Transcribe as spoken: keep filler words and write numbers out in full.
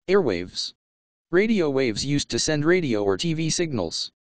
Airwaves. Radio waves used to send radio or T V signals.